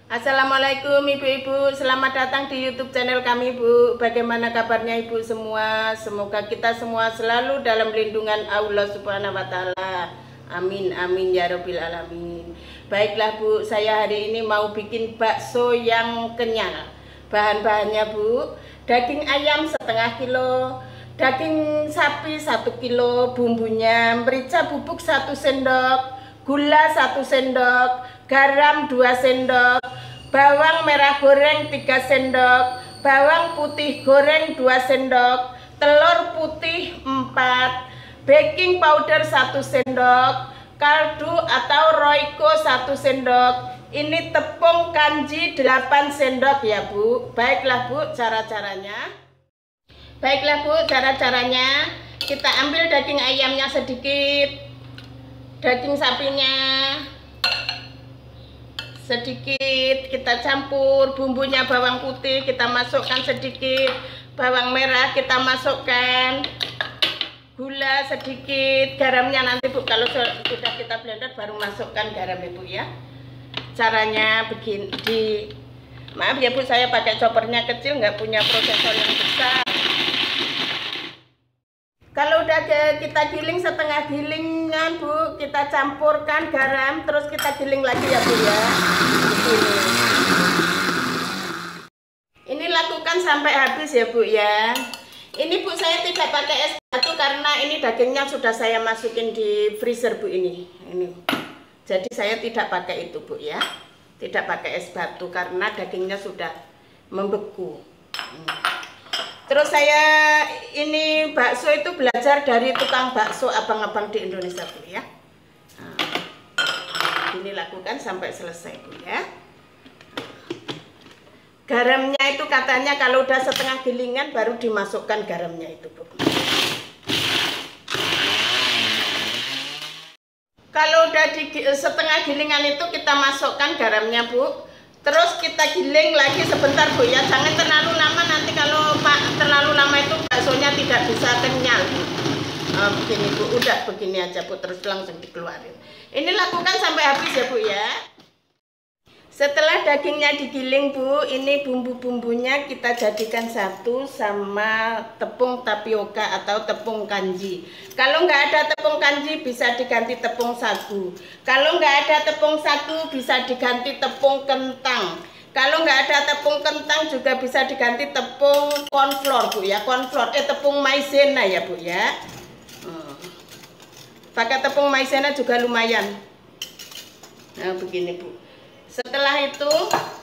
Assalamualaikum ibu-ibu, selamat datang di YouTube channel kami Bu. Bagaimana kabarnya ibu semua? Semoga kita semua selalu dalam lindungan Allah Subhanahu wa Ta'ala. Amin amin ya Rabbil alamin. Baiklah Bu, saya hari ini mau bikin bakso yang kenyal. Bahan-bahannya Bu, daging ayam setengah kilo, daging sapi 1 kilo, bumbunya merica bubuk 1 sendok, gula 1 sendok, garam 2 sendok, bawang merah goreng 3 sendok, bawang putih goreng 2 sendok, telur putih 4, baking powder 1 sendok, kaldu atau royco 1 sendok. Ini tepung kanji 8 sendok ya Bu. Baiklah Bu, cara-caranya. Kita ambil daging ayamnya sedikit, daging sapinya sedikit, kita campur, bumbunya bawang putih kita masukkan sedikit, bawang merah kita masukkan, gula sedikit, garamnya nanti Bu kalau sudah kita blender baru masukkan garam Ibu ya. Caranya begini, maaf ya Bu, saya pakai choppernya kecil, nggak punya prosesor yang besar. Kalau udah kita giling setengah gilingan Bu, kita campurkan garam, terus kita giling lagi ya Bu ya. Ini lakukan sampai habis ya Bu ya. Ini Bu, saya tidak pakai es batu karena ini dagingnya sudah saya masukin di freezer Bu ini. Jadi saya tidak pakai itu Bu ya. Tidak pakai es batu karena dagingnya sudah membeku. Terus saya ini bakso itu belajar dari tukang bakso abang-abang di Indonesia Bu ya. Ini lakukan sampai selesai Bu ya. Garamnya itu katanya kalau udah setengah gilingan baru dimasukkan garamnya itu Bu. Kalau udah di setengah gilingan itu kita masukkan garamnya Bu. Terus kita giling lagi sebentar Bu ya, jangan terlalu lama, nanti kalau terlalu lama itu baksonya tidak bisa kenyal Bu. Begini Bu, udah begini aja Bu, terus langsung dikeluarin. Ini lakukan sampai habis ya Bu ya. Setelah dagingnya digiling Bu, ini bumbu-bumbunya kita jadikan satu sama tepung tapioka atau tepung kanji. Kalau nggak ada tepung kanji bisa diganti tepung sagu. Kalau nggak ada tepung sagu bisa diganti tepung kentang. Kalau nggak ada tepung kentang juga bisa diganti tepung cornflour Bu ya, tepung maizena ya Bu ya. Pakai tepung maizena juga lumayan. Nah begini Bu. Setelah itu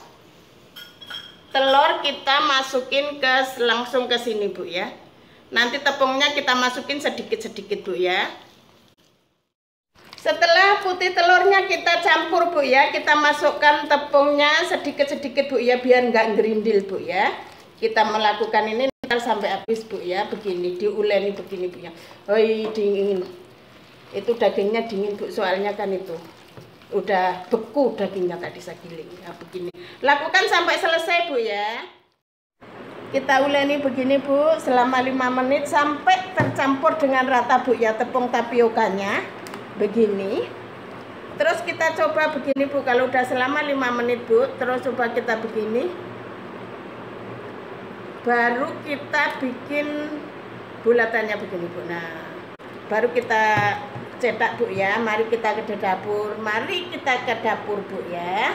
telur kita masukin langsung ke sini Bu ya. Nanti tepungnya kita masukin sedikit-sedikit Bu ya. Setelah putih telurnya kita campur Bu ya, kita masukkan tepungnya sedikit-sedikit Bu ya, biar nggak gerindil Bu ya. Kita melakukan ini sampai habis Bu ya, begini diuleni begini Bu ya. Hoi, dingin. Itu dagingnya dingin Bu, soalnya kan itu udah beku dagingnya tadi saya giling ya, begini. Lakukan sampai selesai Bu ya. Kita uleni begini Bu selama 5 menit sampai tercampur dengan rata Bu ya tepung tapiokanya. Begini. Terus kita coba begini Bu, kalau udah selama 5 menit Bu, terus coba kita begini. Baru kita bikin bulatannya begini Bu. Nah, baru kita cetak Bu ya. Mari kita ke dapur. Bu ya.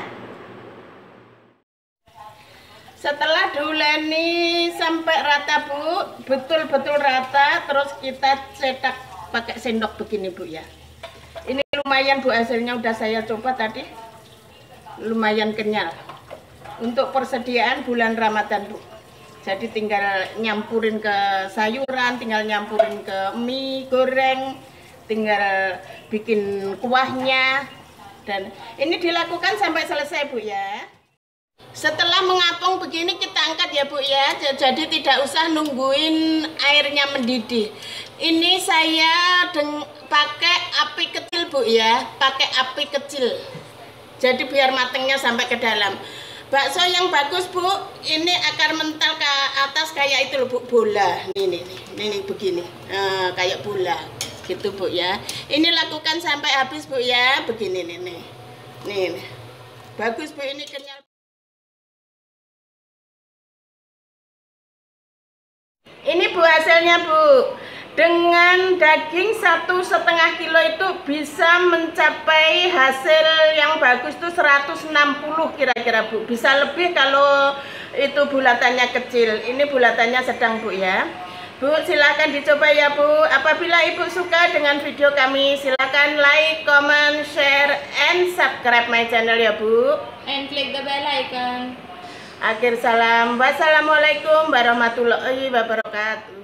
Setelah diuleni sampai rata Bu, betul-betul rata, terus kita cetak pakai sendok begini Bu ya. Ini lumayan Bu, hasilnya udah saya coba tadi. Lumayan kenyal. Untuk persediaan bulan Ramadan Bu. Jadi tinggal nyampurin ke sayuran, tinggal nyampurin ke mie goreng, tinggal bikin kuahnya, dan ini dilakukan sampai selesai Bu ya. Setelah mengapung begini kita angkat ya Bu ya, jadi tidak usah nungguin airnya mendidih. Ini saya pakai api kecil Bu ya, pakai api kecil, jadi biar matangnya sampai ke dalam. Bakso yang bagus Bu, ini akar mental ke atas kayak itu loh Bu, bola. Ini begini, kayak bola gitu Bu ya. Ini lakukan sampai habis Bu ya, begini nih. Bagus Bu, ini kenyal. Ini Bu hasilnya Bu. Dengan daging 1,5 kilo itu bisa mencapai hasil yang bagus tuh 160 kira-kira Bu. Bisa lebih kalau itu bulatannya kecil. Ini bulatannya sedang Bu ya. Bu silahkan dicoba ya Bu. Apabila Ibu suka dengan video kami, silahkan like, comment, share, and subscribe my channel ya Bu. And click the bell icon. Akhir salam. Wassalamualaikum warahmatullahi wabarakatuh.